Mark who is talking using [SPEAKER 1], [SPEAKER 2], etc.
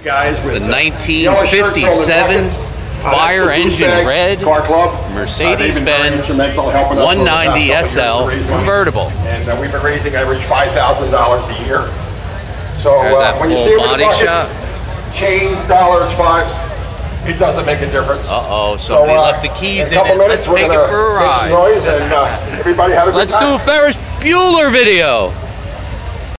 [SPEAKER 1] guys with
[SPEAKER 2] the 1957 fire engine red Mercedes-Benz 190 SL convertible.
[SPEAKER 1] And we've been raising average $5,000 a year. So when you see
[SPEAKER 2] full body shot,
[SPEAKER 1] change, dollars, fives, it doesn't make a difference.
[SPEAKER 2] Somebody left the keys in it. Let's take it for a ride.
[SPEAKER 1] Everybody have a good
[SPEAKER 2] Let's do a Ferris Bueller video.